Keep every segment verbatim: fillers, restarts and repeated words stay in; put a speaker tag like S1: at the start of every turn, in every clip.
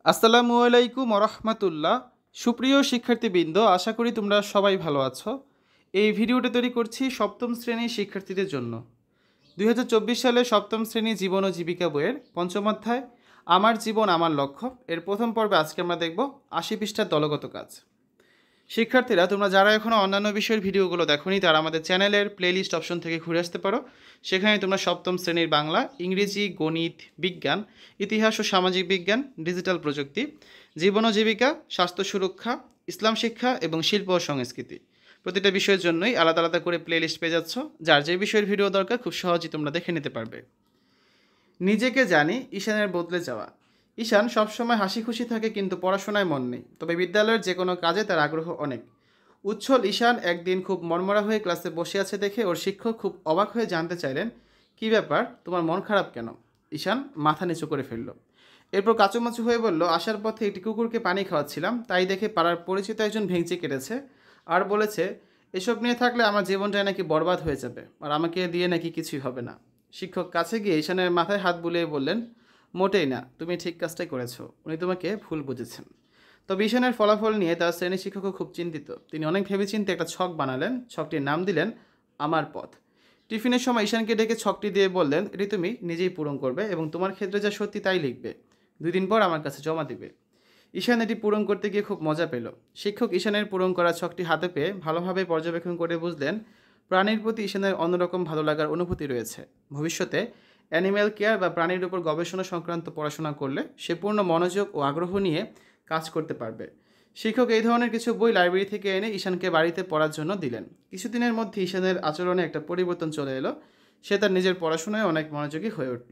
S1: আসসালামু আলাইকুম ওরহমাতুল্লাহ। সুপ্রিয় শিক্ষার্থীবৃন্দ, আশা করি তোমরা সবাই ভালো আছো। এই ভিডিওটা তৈরি করছি সপ্তম শ্রেণীর শিক্ষার্থীদের জন্য। দুই হাজার চব্বিশ সালে সপ্তম শ্রেণী জীবন ও জীবিকা বইয়ের পঞ্চম অধ্যায় আমার জীবন আমার লক্ষ্য এর প্রথম পর্বে আজকে আমরা দেখব আশি পৃষ্ঠার দলগত কাজ। শিক্ষার্থীরা, তোমরা যারা এখনও অন্যান্য বিষয়ের ভিডিওগুলো দেখোনি তারা আমাদের চ্যানেলের প্লেলিস্ট অপশন থেকে ঘুরে আসতে পারো। সেখানে তোমরা সপ্তম শ্রেণীর বাংলা, ইংরেজি, গণিত, বিজ্ঞান, ইতিহাস ও সামাজিক বিজ্ঞান, ডিজিটাল প্রযুক্তি, জীবন ও জীবিকা, স্বাস্থ্য সুরক্ষা, ইসলাম শিক্ষা এবং শিল্প ও সংস্কৃতি প্রতিটা বিষয়ের জন্যই আলাদা আলাদা করে প্লেলিস্ট পেয়ে যাচ্ছ। যার যে বিষয়ের ভিডিও দরকার খুব সহজেই তোমরা দেখে নিতে পারবে। নিজেকে জানি ঈশানের বদলে যাওয়া। ঈশান সবসময় হাসি খুশি থাকে, কিন্তু পড়াশোনায় মন নেই। তবে বিদ্যালয়ের যে কোনো কাজে তার আগ্রহ অনেক। উচ্ছল ঈশান একদিন খুব মনমরা হয়ে ক্লাসে বসে আছে দেখে ওর শিক্ষক খুব অবাক হয়ে জানতে চাইলেন, কী ব্যাপার, তোমার মন খারাপ কেন? ঈশান মাথা নিচু করে ফেলল। এরপর কাচুমাচু হয়ে বলল, আসার পথে একটি কুকুরকে পানি খাওয়াচ্ছিলাম, তাই দেখে পাড়ার পরিচিত একজন ভেঙচি কেটেছে আর বলেছে এসব নিয়ে থাকলে আমার জীবনটাই নাকি বরবাদ হয়ে যাবে আর আমাকে দিয়ে নাকি কিছুই হবে না। শিক্ষক কাছে গিয়ে ঈশানের মাথায় হাত বুলিয়ে বললেন, মোটেই না, তুমি ঠিক কাজটাই করেছো, উনি তোমাকে ভুল বুঝেছেন। তবে ঈশানের ফলাফল নিয়ে তার শ্রেণী শিক্ষকও খুব চিন্তিত। তিনি অনেক ভেবেচিন্তে একটা ছক বানালেন, ছকটির নাম দিলেন আমার পথ। টিফিনের সময় ঈশানকে ডেকে ছকটি দিয়ে বললেন, এটি তুমি নিজেই পূরণ করবে এবং তোমার ক্ষেত্রে যা সত্যি তাই লিখবে, দুই দিন পর আমার কাছে জমা দিবে। ঈশান এটি পূরণ করতে গিয়ে খুব মজা পেল। শিক্ষক ঈশানের পূরণ করা ছকটি হাতে পেয়ে ভালোভাবে পর্যবেক্ষণ করে বুঝলেন, প্রাণীর প্রতি ঈশানের অন্যরকম ভালো লাগার অনুভূতি রয়েছে। ভবিষ্যতে অ্যানিম্যাল কেয়ার বা প্রাণীর উপর গবেষণা সংক্রান্ত পড়াশোনা করলে সে পূর্ণ মনোযোগ ও আগ্রহ নিয়ে কাজ করতে পারবে। শিক্ষক এই ধরনের কিছু বই লাইব্রেরি থেকে এনে ঈশানকে বাড়িতে পড়ার জন্য দিলেন। কিছুদিনের মধ্যে ঈশানের আচরণে একটা পরিবর্তন চলে এলো। সে তার নিজের পড়াশোনায় অনেক মনোযোগী হয়ে উঠল।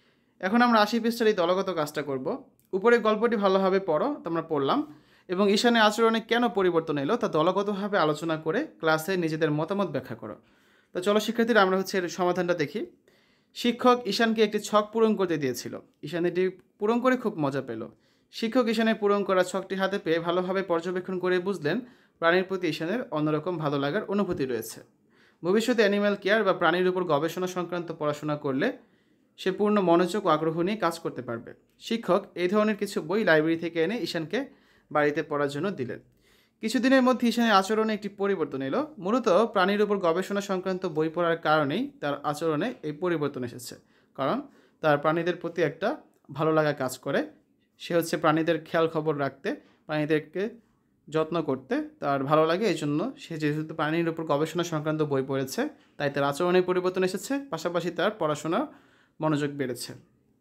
S1: এখন আমরা আশি পৃষ্ঠার এই দলগত কাজটা করব। উপরের গল্পটি ভালোভাবে পড়ো, তোমরা পড়লাম, এবং ঈশানের আচরণে কেন পরিবর্তন এলো তা দলগতভাবে আলোচনা করে ক্লাসে নিজেদের মতামত ব্যাখ্যা করো। তো চলো শিক্ষার্থীরা, আমরা হচ্ছে এর সমাধানটা দেখি। শিক্ষক ঈশানকে একটি ছক পূরণ করতে দিয়েছিল। ঈশান এটি পূরণ করে খুব মজা পেল। শিক্ষক ঈশানের পূরণ করা ছকটি হাতে পেয়ে ভালোভাবে পর্যবেক্ষণ করে বুঝলেন, প্রাণীর প্রতি ঈশানের অন্যরকম ভালো লাগার অনুভূতি রয়েছে। ভবিষ্যতে অ্যানিম্যাল কেয়ার বা প্রাণীর উপর গবেষণা সংক্রান্ত পড়াশোনা করলে সে পূর্ণ মনোযোগ ও আগ্রহ নিয়ে কাজ করতে পারবে। শিক্ষক এই ধরনের কিছু বই লাইব্রেরি থেকে এনে ঈশানকে বাড়িতে পড়ার জন্য দিলেন। কিছুদিনের মধ্যে ঈশানের আচরণে একটি পরিবর্তন এলো। মূলত প্রাণীর উপর গবেষণা সংক্রান্ত বই পড়ার কারণেই তার আচরণে এই পরিবর্তন এসেছে। কারণ তার প্রাণীদের প্রতি একটা ভালো লাগা কাজ করে। সে হচ্ছে প্রাণীদের খেয়াল খবর রাখতে, প্রাণীদেরকে যত্ন করতে তার ভালো লাগে। এই জন্য সে যেহেতু প্রাণীর উপর গবেষণা সংক্রান্ত বই পড়েছে, তাই তার আচরণে পরিবর্তন এসেছে, পাশাপাশি তার পড়াশোনা মনোযোগ বেড়েছে।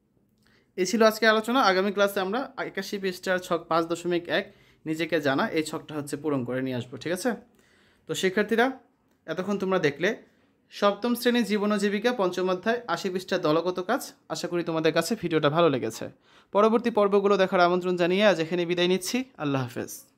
S1: এই ছিল আজকে আলোচনা। আগামী ক্লাসে আমরা একাশি পৃষ্ঠার ছক পাঁচ দশমিক এক নিজেকে জানা, এই ছকটা হচ্ছে পূরণ করে নিয়ে আসবো। ঠিক আছে? তো শিক্ষার্থীরা, এতক্ষণ তোমরা দেখলে সপ্তম শ্রেণীর জীবন ও জীবিকা পঞ্চম অধ্যায় আশি পৃষ্ঠার দলগত কাজ। আশা করি তোমাদের কাছে ভিডিওটা ভালো লেগেছে। পরবর্তী পর্বগুলো দেখার আমন্ত্রণ জানিয়ে আজ এখানে বিদায় নিচ্ছি। আল্লাহ হাফেজ।